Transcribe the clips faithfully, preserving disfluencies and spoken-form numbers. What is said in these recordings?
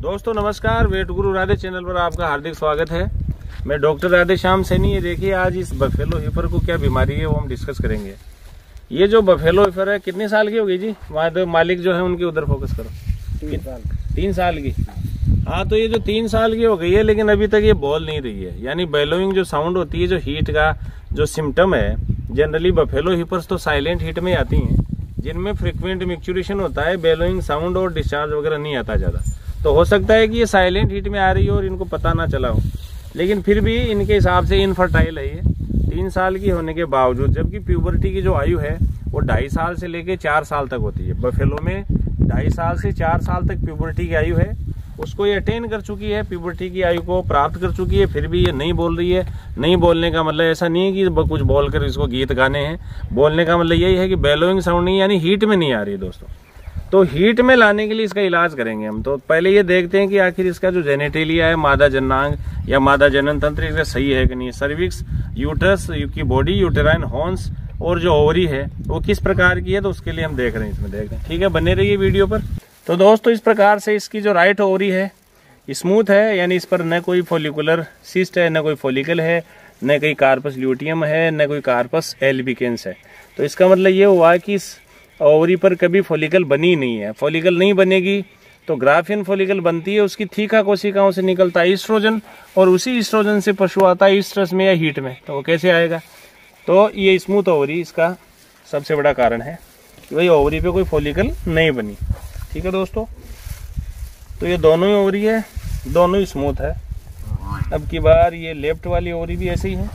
दोस्तों नमस्कार, वेट गुरु राधे चैनल पर आपका हार्दिक स्वागत है। मैं डॉक्टर राधे श्याम सैनी। ये देखिए आज इस बफेलो हीफर को क्या बीमारी है वो हम डिस्कस करेंगे। ये जो बफेलो हीफर है कितने साल की होगी जी? वहाँ तो मालिक जो है उनके उधर फोकस करो। तीन साल तीन साल की। हाँ, तो ये जो तीन साल की हो गई है लेकिन अभी तक ये बोल नहीं रही है, यानी बेलोइंग जो साउंड होती है, जो हीट का जो सिम्टम है, जनरली बफेलो हीफर्स तो साइलेंट हीट में आती हैं जिनमें फ्रिक्वेंट मिक्चुरेशन होता है, बेलोइंग साउंड और डिस्चार्ज वगैरह नहीं आता ज़्यादा। तो हो सकता है कि ये साइलेंट हीट में आ रही हो और इनको पता ना चला हो, लेकिन फिर भी इनके हिसाब से इनफर्टाइल है ये तीन साल की होने के बावजूद, जबकि प्यूबर्टी की जो आयु है वो ढाई साल से लेके चार साल तक होती है। बफेलो में ढाई साल से चार साल तक प्यूबर्टी की आयु है, उसको ये अटेन कर चुकी है, प्यूबर्टी की आयु को प्राप्त कर चुकी है, फिर भी ये नहीं बोल रही है। नहीं बोलने का मतलब ऐसा नहीं है कि कुछ बोलकर इसको गीत गाने हैं, बोलने का मतलब यही है कि बेलोइंग साउंड नहीं, यानी हीट में नहीं आ रही है दोस्तों। तो हीट में लाने के लिए इसका इलाज करेंगे हम। तो पहले ये देखते हैं कि आखिर इसका जो जेनेटेलिया है, मादा जननांग या मादा जनन तंत्र, इसका सही है कि नहीं। सर्विक्स, यूट्रस की बॉडी, यूटेराइन हॉर्न्स और जो ओवरी है वो किस प्रकार की है, तो उसके लिए हम देख रहे हैं, इसमें देख रहे हैं। ठीक है, बने रहिए वीडियो पर। तो दोस्तों इस प्रकार से इसकी जो राइट ओवरी है स्मूथ है, यानी इस पर न कोई फोलिकुलर सिस्ट है, न कोई फोलिकल है, न कोई कार्पस ल्यूटियम है, न कोई कार्पस एल्बिकेंस है। तो इसका मतलब ये हुआ कि इस ओवरी पर कभी फोलिकल बनी नहीं है। फोलिकल नहीं बनेगी तो ग्राफियन फोलिकल बनती है, उसकी थीका कोशिकाओं से निकलता है ईस्ट्रोजन, और उसी ईस्ट्रोजन से पशु आता है ईस्ट्रस में या हीट में। तो वो कैसे आएगा? तो ये स्मूथ ओवरी इसका सबसे बड़ा कारण है कि भाई ओवरी पे कोई फोलिकल नहीं बनी। ठीक है दोस्तों, तो ये दोनों ही ओवरी है, दोनों ही स्मूथ है। अब की बार ये लेफ्ट वाली ओवरी भी ऐसे ही है।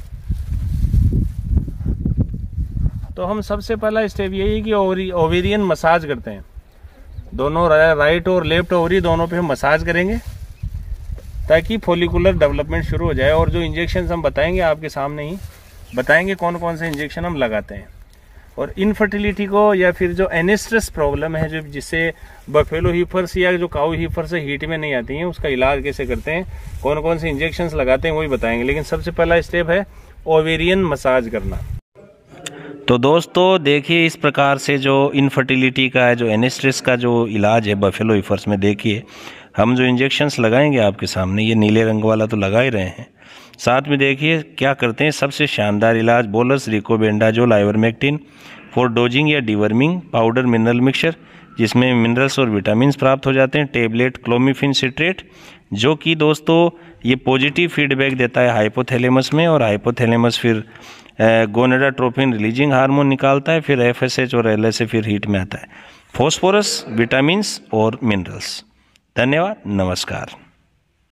तो हम सबसे पहला स्टेप यही है कि ओवरी ओवेरियन मसाज करते हैं। दोनों राइट और लेफ्ट ओवरी दोनों पे हम मसाज करेंगे ताकि फोलिकुलर डेवलपमेंट शुरू हो जाए। और जो इंजेक्शन हम बताएंगे आपके सामने ही बताएंगे कौन कौन से इंजेक्शन हम लगाते हैं। और इनफर्टिलिटी को या फिर जो एनेस्ट्रस प्रॉब्लम है, जो जिससे बफेलो हीफर्स या जो काऊ हीफर्स हीट में नहीं आती हैं, उसका इलाज कैसे करते हैं, कौन कौन से इंजेक्शंस लगाते हैं, वही बताएंगे। लेकिन सबसे पहला स्टेप है ओवेरियन मसाज करना। तो दोस्तों देखिए इस प्रकार से जो इनफर्टिलिटी का है, जो एनेस्ट्रस का जो इलाज है बफेलो हीफर्स में, देखिए हम जो इंजेक्शंस लगाएंगे आपके सामने, ये नीले रंग वाला तो लगा ही रहे हैं, साथ में देखिए क्या करते हैं। सबसे शानदार इलाज bolus ricobendazole ivermectin for dosing या डिवर्मिंग पाउडर मिनरल मिक्सचर, जिसमें मिनरल्स और विटामिन्स प्राप्त हो जाते हैं। टेबलेट क्लोमिफिन सिट्रेट, जो कि दोस्तों ये पॉजिटिव फीडबैक देता है हाइपोथैलेमस में, और हाइपोथैलेमस फिर गोनेडाट्रोपिन रिलीजिंग हार्मोन निकालता है, फिर एफएसएच और एलएसए फिर हीट में आता है। फॉस्फोरस, विटामिन्स और मिनरल्स। धन्यवाद, नमस्कार।